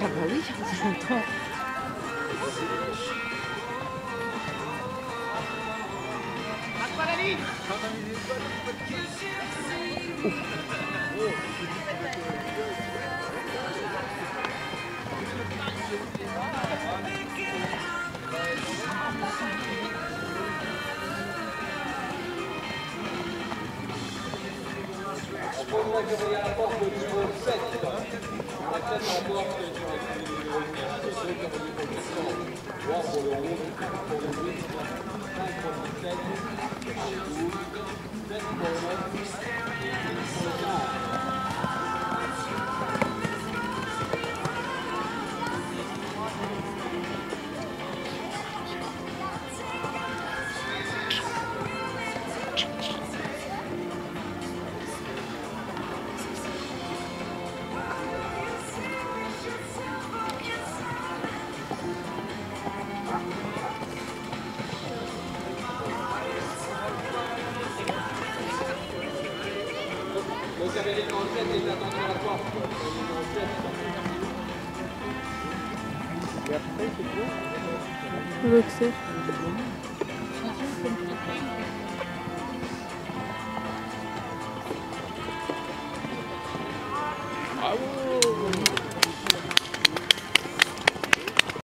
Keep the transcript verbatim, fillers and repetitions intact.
Ah bah oui, ça longtemps. Je voudrais que vous regardiez la porte numéro sept. On va peut-être la porte sur le numéro sept, comme on dit pour le cent. Voir pour le onze, pour le huit, cinq pour le sept, douze, sept pour le neuf, six pour le quinze. Donc, avec les numéros sept, les attendez à la porte. Le numéro sept. Et après, c'est quoi? Le